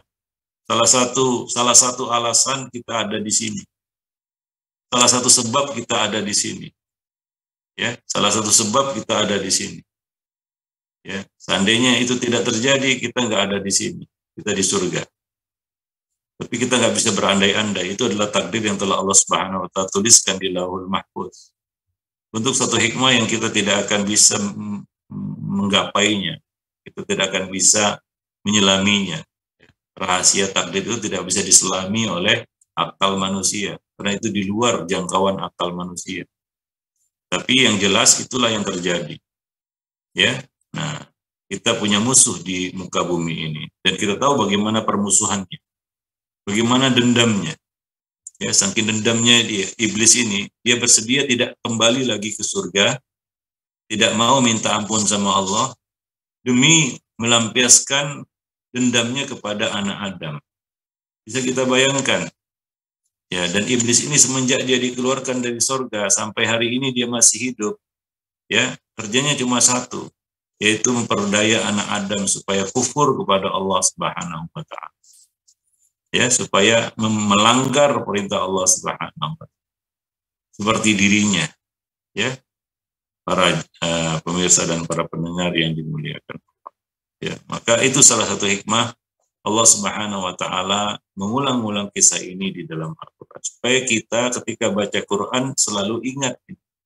salah satu alasan kita ada di sini. Salah satu sebab kita ada di sini. Ya, salah satu sebab kita ada di sini. Ya, seandainya itu tidak terjadi, kita nggak ada di sini. kita di surga. Tapi kita nggak bisa berandai-andai, itu adalah takdir yang telah Allah Subhanahu wa Ta'ala tuliskan di Lauhul Mahfuz. Untuk satu hikmah yang kita tidak akan bisa menggapainya, kita tidak akan bisa menyelaminya. Rahasia takdir itu tidak bisa diselami oleh akal manusia, karena itu di luar jangkauan akal manusia. Tapi yang jelas itulah yang terjadi. Ya, nah kita punya musuh di muka bumi ini, dan kita tahu bagaimana permusuhannya, bagaimana dendamnya. Ya, saking dendamnya dia, iblis ini, dia bersedia tidak kembali lagi ke surga, tidak mau minta ampun sama Allah, demi melampiaskan dendamnya kepada anak Adam. Bisa kita bayangkan. Ya, dan iblis ini semenjak dia dikeluarkan dari surga sampai hari ini dia masih hidup. Ya, kerjanya cuma satu, yaitu memperdaya anak Adam supaya kufur kepada Allah Subhanahu wa Ta'ala. Ya, supaya melanggar perintah Allah Subhanahu wa Ta'ala. Seperti dirinya. Ya. Para pemirsa dan para pendengar yang dimuliakan. Ya, maka itu salah satu hikmah Allah Subhanahu wa Ta'ala mengulang-ulang kisah ini di dalam Al-Quran, supaya kita ketika baca Quran selalu ingat,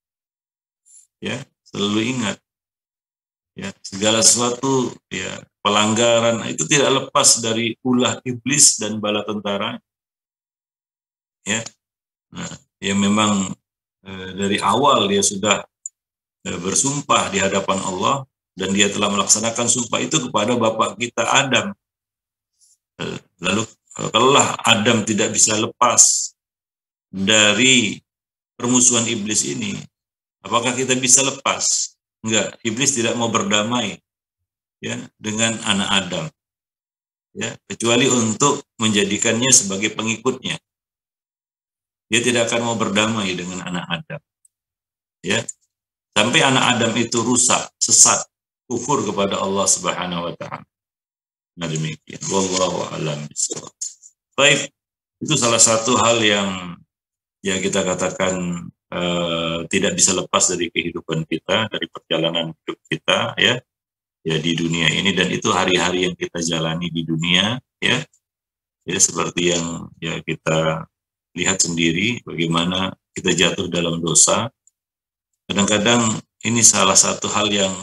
ya, selalu ingat, ya, segala sesuatu, ya, pelanggaran itu tidak lepas dari ulah iblis dan bala tentara, ya. Nah, ya memang dari awal dia sudah bersumpah di hadapan Allah, dan dia telah melaksanakan sumpah itu kepada bapak kita Adam. Lalu kalaulah Adam tidak bisa lepas dari permusuhan iblis ini, apakah kita bisa lepas? Enggak, iblis tidak mau berdamai, ya, dengan anak Adam, ya, kecuali untuk menjadikannya sebagai pengikutnya. Dia tidak akan mau berdamai dengan anak Adam, ya, sampai anak Adam itu rusak, sesat, kufur kepada Allah Subhanahu wa Ta'ala. Nah demikian. Wallahu a'lam bishawab. Baik, itu salah satu hal yang ya kita katakan tidak bisa lepas dari kehidupan kita, dari perjalanan hidup kita, ya, ya di dunia ini, dan itu hari-hari yang kita jalani di dunia, ya, ya seperti yang ya kita lihat sendiri bagaimana kita jatuh dalam dosa. Kadang-kadang ini salah satu hal yang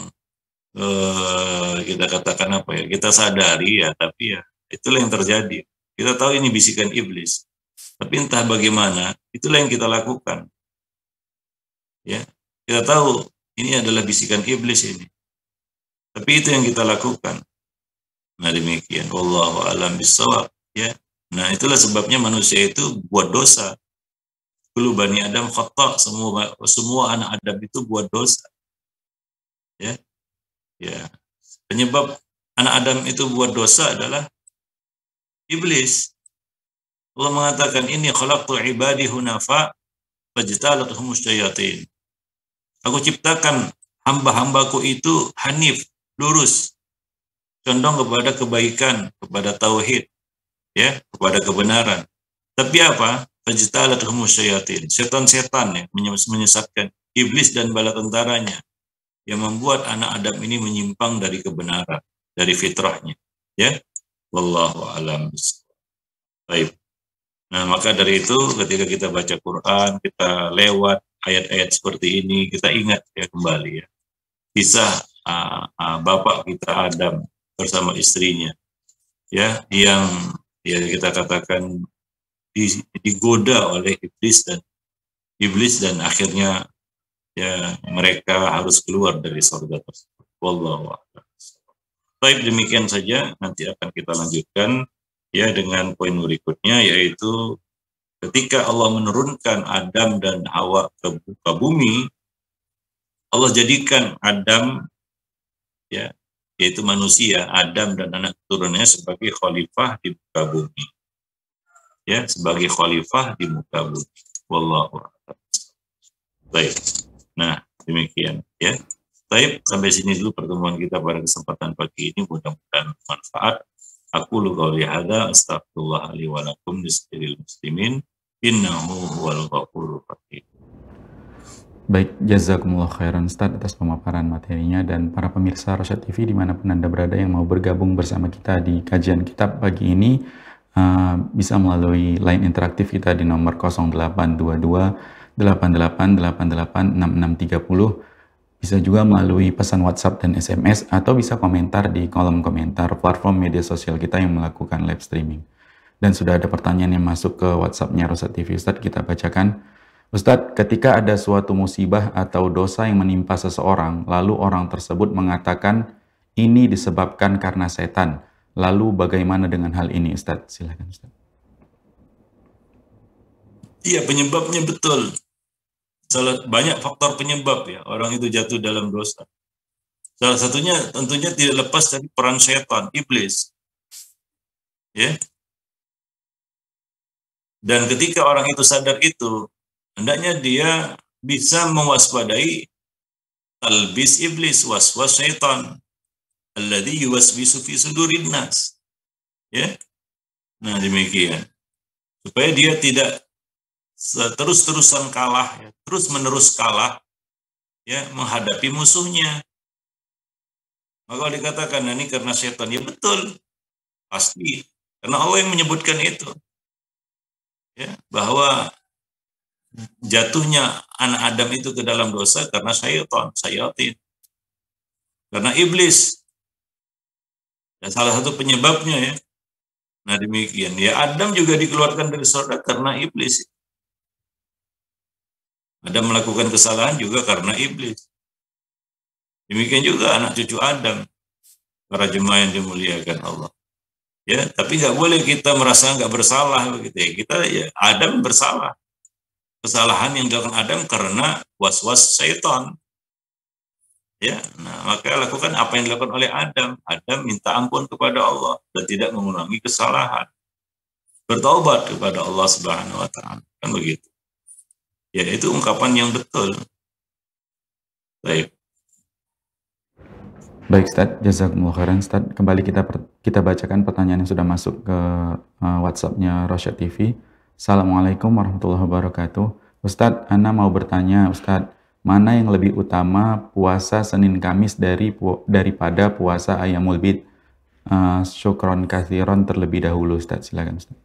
kita katakan apa ya, kita sadari, ya, tapi ya itulah yang terjadi. Kita tahu ini bisikan iblis, tapi entah bagaimana itulah yang kita lakukan, ya, kita tahu ini adalah bisikan iblis ini, tapi itu yang kita lakukan. Nah demikian, wallahu a'lam bishawab, ya. Nah itulah sebabnya manusia itu buat dosa. Kullu bani Adam khata', semua anak Adam itu buat dosa, ya. Ya, penyebab anak Adam itu buat dosa adalah iblis. Allah mengatakan, ini khalaqtu ibadi hunafa fajtalathum syayatin. Aku ciptakan hamba-hambaku itu hanif, lurus, condong kepada kebaikan, kepada tauhid, ya, kepada kebenaran. Tapi apa? Fajtalathum syayatin. Setan-setan yang menyesatkan, iblis dan bala tentaranya, yang membuat anak Adam ini menyimpang dari kebenaran, dari fitrahnya, ya. Wallahu a'lam bishawab. Baik. Nah, maka dari itu ketika kita baca Quran, kita lewat ayat-ayat seperti ini, kita ingat, ya, kembali, ya, kisah bapak kita Adam bersama istrinya, ya, yang ya kita katakan digoda oleh iblis dan akhirnya, ya, mereka harus keluar dari surga tersebut. Wallahu a'lam. Baik, demikian saja. Nanti akan kita lanjutkan, ya, dengan poin berikutnya, yaitu ketika Allah menurunkan Adam dan Hawa ke muka bumi, Allah jadikan Adam, ya, yaitu manusia, Adam dan anak turunnya sebagai khalifah di muka bumi, ya, sebagai khalifah di muka bumi. Wallahu a'lam. Baik. Nah, demikian, ya. Baik, sampai sini dulu pertemuan kita pada kesempatan pagi ini, mudah-mudahan bermanfaat. Aku qouli hadza, astaghfirullah li wa lakum lisa'iril muslimin, innahu huwal ghafurur rahim. Baik, jazakumullah khairan Ustadz atas pemaparan materinya, dan para pemirsa Rosyad TV dimanapun Anda berada yang mau bergabung bersama kita di kajian kitab pagi ini, bisa melalui line interaktif kita di nomor 0822 8888 6630, bisa juga melalui pesan WhatsApp dan SMS, atau bisa komentar di kolom komentar platform media sosial kita yang melakukan live streaming. Dan sudah ada pertanyaan yang masuk ke WhatsApp-nya Rosyad TV, Ustadz, kita bacakan. Ustadz, ketika ada suatu musibah atau dosa yang menimpa seseorang, lalu orang tersebut mengatakan ini disebabkan karena setan. Lalu bagaimana dengan hal ini, Ustadz? Silakan, Ustadz. Iya, penyebabnya betul. Banyak faktor penyebab ya orang itu jatuh dalam dosa. Salah satunya tentunya tidak lepas dari peran setan, iblis. Ya. Dan ketika orang itu sadar itu, hendaknya dia bisa mewaspadai talbis iblis, waswas syaitan, alladzi yuwaswisu fi sudurin nas. Ya. Nah, demikian. Supaya dia tidak terus-terusan kalah, ya, terus-menerus kalah, ya, menghadapi musuhnya. Maka dikatakan, nah, ini karena setan. Ya betul, pasti. Karena Allah yang menyebutkan itu. Ya, bahwa jatuhnya anak Adam itu ke dalam dosa karena syaitan, karena iblis. Dan salah satu penyebabnya ya. Nah, demikian. Ya, Adam juga dikeluarkan dari surga karena iblis. Adam melakukan kesalahan juga karena iblis. Demikian juga anak cucu Adam, para jemaah yang dimuliakan Allah. Ya, tapi nggak boleh kita merasa nggak bersalah begitu ya. Kita ya Adam bersalah. Kesalahan yang dilakukan Adam karena was-was syaitan. Ya, nah maka lakukan apa yang dilakukan oleh Adam. Adam minta ampun kepada Allah dan tidak mengulangi kesalahan. Bertaubat kepada Allah Subhanahu wa taala. Kan begitu. Ya, itu ungkapan yang betul. Baik. Baik, Ustadz, jazakumullah khairan. Ustadz, kembali kita bacakan pertanyaan yang sudah masuk ke WhatsApp-nya Rosyad TV. Assalamualaikum warahmatullahi wabarakatuh. Ustadz, Ana mau bertanya, Ustadz, mana yang lebih utama puasa Senin Kamis daripada puasa Ayyamul Bid? Syukron kathiron terlebih dahulu, Ustadz. Silakan, Ustadz.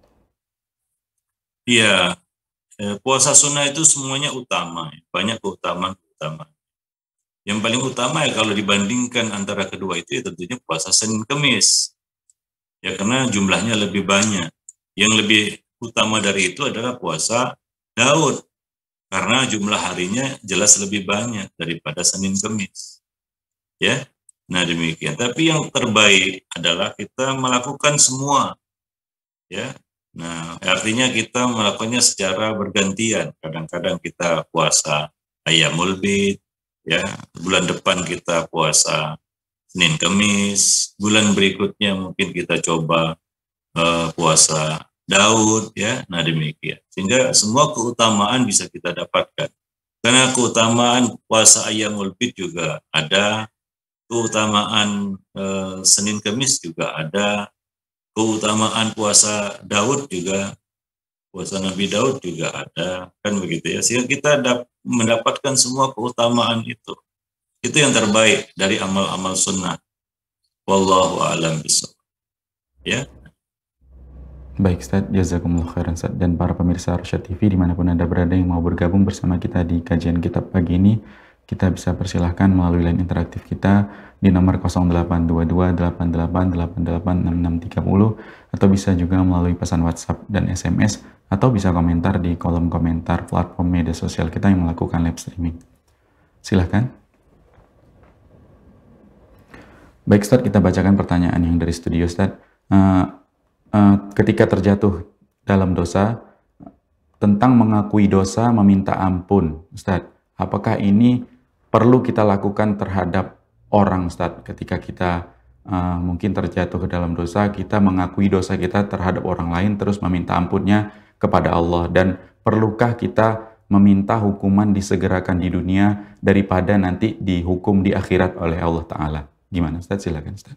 Iya, puasa sunnah itu semuanya utama, banyak keutamaan. Yang paling utama ya kalau dibandingkan antara kedua itu ya tentunya puasa Senin Kemis. Ya karena jumlahnya lebih banyak. Yang lebih utama dari itu adalah puasa Daud. Karena jumlah harinya jelas lebih banyak daripada Senin Kemis. Ya. Nah, demikian. Tapi yang terbaik adalah kita melakukan semua. Ya. Nah, artinya kita melakukannya secara bergantian. Kadang-kadang kita puasa Ayyamul Bid, ya, bulan depan kita puasa Senin Kemis, bulan berikutnya mungkin kita coba puasa Daud, ya. Nah, demikian. Sehingga semua keutamaan bisa kita dapatkan. Karena keutamaan puasa Ayyamul Bid juga ada, keutamaan Senin Kemis juga ada, keutamaan puasa Daud juga, puasa Nabi Daud juga ada, kan begitu ya. Sehingga kita mendapatkan semua keutamaan itu. Itu yang terbaik dari amal-amal sunnah. Wallahu a'lam bishawab. Ya. Baik, Ustadz, jazakumullah khairan, Ustadz. Dan para pemirsa Rosyad TV dimanapun Anda berada yang mau bergabung bersama kita di kajian kitab pagi ini, kita bisa persilahkan melalui line interaktif kita di nomor 0822 88886630, atau bisa juga melalui pesan WhatsApp dan SMS, atau bisa komentar di kolom komentar platform media sosial kita yang melakukan live streaming. Silahkan. Baik, Ustadz, kita bacakan pertanyaan yang dari studio, Ustadz. Ketika terjatuh dalam dosa, tentang mengakui dosa, meminta ampun, Ustadz, apakah ini perlu kita lakukan terhadap orang, Ustadz? Ketika kita mungkin terjatuh ke dalam dosa, kita mengakui dosa kita terhadap orang lain, terus meminta ampunnya kepada Allah. Dan perlukah kita meminta hukuman disegerakan di dunia daripada nanti dihukum di akhirat oleh Allah Ta'ala? Gimana, Ustadz? Silakan, Ustadz.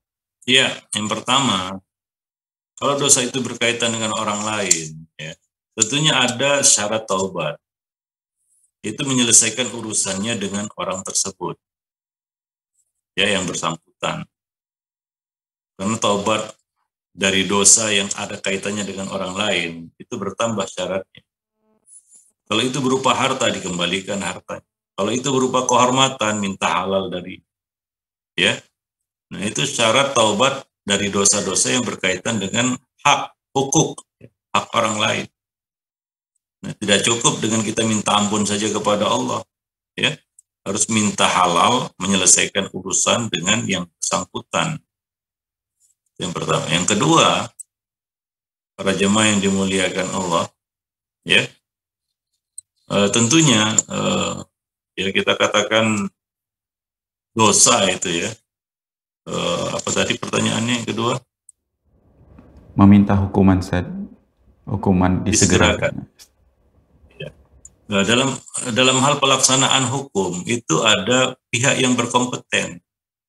Ya, yang pertama, kalau dosa itu berkaitan dengan orang lain, ya, tentunya ada syarat taubat. Itu menyelesaikan urusannya dengan orang tersebut, ya, yang bersangkutan. Karena taubat dari dosa yang ada kaitannya dengan orang lain itu bertambah syaratnya. Kalau itu berupa harta, dikembalikan harta. Kalau itu berupa kehormatan, minta halal dari, ya. Nah, itu syarat taubat dari dosa-dosa yang berkaitan dengan hak, hukuk, hak orang lain. Nah, tidak cukup dengan kita minta ampun saja kepada Allah, ya. Harus minta halal, menyelesaikan urusan dengan yang bersangkutan. Yang pertama. Yang kedua, para jemaah yang dimuliakan Allah, ya, tentunya ya kita katakan dosa itu, ya. Apa tadi pertanyaannya yang kedua? Meminta hukuman hukuman disegerakan. Ya. Nah, dalam hal pelaksanaan hukum itu ada pihak yang berkompeten,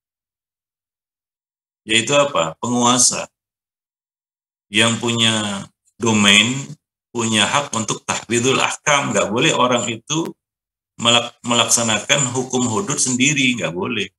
yaitu apa? Penguasa yang punya domain, punya hak untuk tahfidul ahkam. Nggak boleh orang itu melaksanakan hukum hudud sendiri, nggak boleh.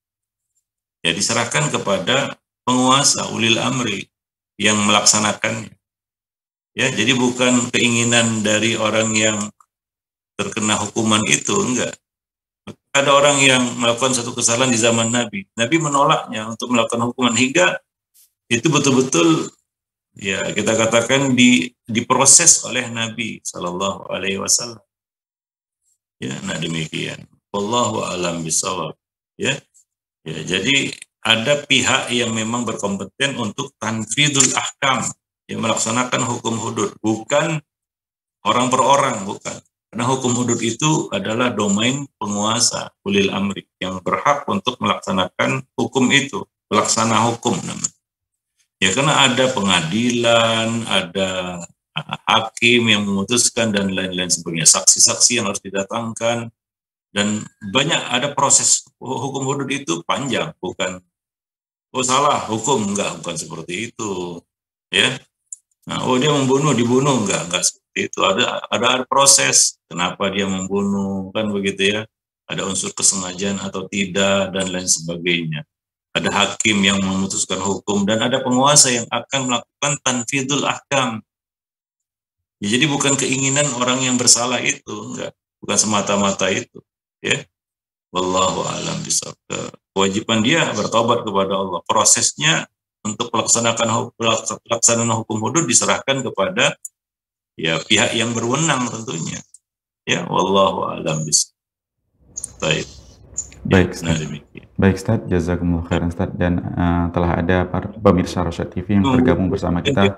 Ya, diserahkan kepada penguasa, ulil amri, yang melaksanakannya. Ya, jadi bukan keinginan dari orang yang terkena hukuman itu, enggak. Ada orang yang melakukan satu kesalahan di zaman Nabi. Nabi menolaknya untuk melakukan hukuman hingga itu betul-betul, ya, kita katakan diproses oleh Nabi Shallallahu Alaihi Wasallam. Ya, nah demikian. Wallahu a'lam bishawab. Ya, ya, jadi ada pihak yang memang berkompeten untuk tanfidul ahkam, yang melaksanakan hukum hudud, bukan orang per orang, bukan. Karena hukum hudud itu adalah domain penguasa, ulil amri, yang berhak untuk melaksanakan hukum itu, pelaksana hukum namanya. Ya, karena ada pengadilan, ada hakim yang memutuskan dan lain-lain sebagainya, saksi-saksi yang harus didatangkan, dan banyak, ada proses hukum hudud itu panjang, bukan oh salah hukum, bukan seperti itu, ya. Nah, oh dia membunuh, dibunuh, enggak seperti itu. Ada proses kenapa dia membunuh, kan begitu, ya. Ada unsur kesengajaan atau tidak dan lain sebagainya. Ada hakim yang memutuskan hukum dan ada penguasa yang akan melakukan tanfidul ahkam. Ya, jadi bukan keinginan orang yang bersalah itu, enggak, bukan semata-mata itu, ya. Wallahu a'lam bishawab. Kewajiban dia bertobat kepada Allah. Prosesnya untuk pelaksanaan hukum hudud diserahkan kepada, ya, pihak yang berwenang tentunya. Ya, wallahu a'lam bishawab. Baik, Ustaz. Baik, Ustaz, jazakumullah khairan, Ustaz. Dan telah ada pemirsa Rosyad TV yang bergabung bersama kita.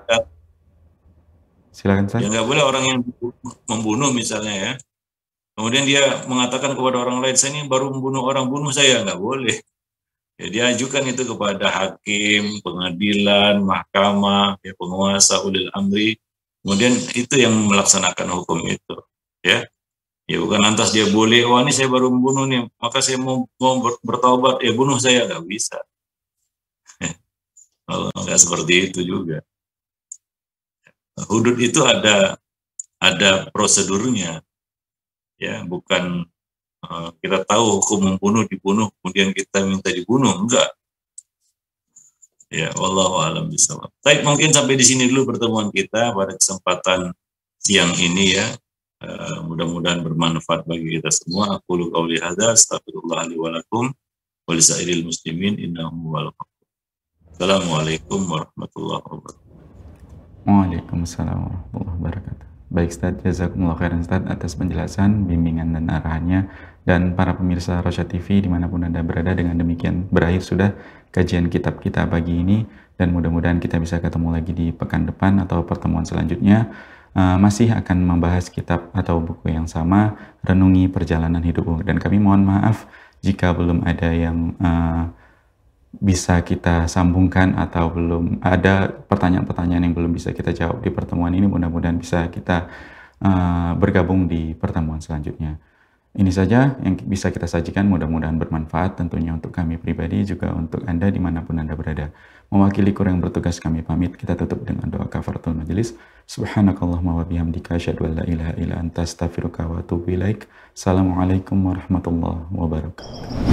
Silakan, Ustaz. Ya, nggak boleh orang yang membunuh misalnya, ya. Kemudian dia mengatakan kepada orang lain, saya ini baru membunuh orang, bunuh saya, nggak boleh. Ya, dia ajukan itu kepada hakim, pengadilan, mahkamah, ya, penguasa, ulil amri. Kemudian itu yang melaksanakan hukum itu, ya. Ya, bukan lantas dia boleh, wah ini saya baru membunuh nih, maka saya mau bertaubat, ya bunuh saya, nggak bisa. Nggak seperti itu juga. Hudud itu ada prosedurnya, ya, bukan kita tahu hukum membunuh, dibunuh, kemudian kita minta dibunuh, enggak. Ya, wallahu a'lam bishawab. Baik, mungkin sampai di sini dulu pertemuan kita pada kesempatan siang ini, ya. Mudah-mudahan bermanfaat bagi kita semua. Aku qauli hadza, astagfirullah li wa lakum wa lisairil muslimin innahu wal ghafur. Assalamualaikum warahmatullahi wabarakatuh. Waalaikumsalam warahmatullahi wabarakatuh. Baik, Ustaz, jazakumullah khairan, Ustaz, atas penjelasan, bimbingan dan arahannya. Dan para pemirsa Rosyad TV dimanapun Anda berada, dengan demikian berakhir sudah kajian kitab kita pagi ini, dan mudah-mudahan kita bisa ketemu lagi di pekan depan atau pertemuan selanjutnya. Masih akan membahas kitab atau buku yang sama, Renungi Perjalanan Hidup. Dan kami mohon maaf jika belum ada yang bisa kita sambungkan atau belum ada pertanyaan-pertanyaan yang belum bisa kita jawab di pertemuan ini. Mudah-mudahan bisa kita bergabung di pertemuan selanjutnya. Ini saja yang bisa kita sajikan, mudah-mudahan bermanfaat tentunya untuk kami pribadi, juga untuk Anda dimanapun Anda berada. Mewakili kru yang bertugas kami pamit, kita tutup dengan doa kafaratul majelis. Subhanakallahumma wa bihamdika asyhadu an la ilaha illa anta astaghfiruka wa atubu ilaik. Assalamualaikum warahmatullahi wabarakatuh.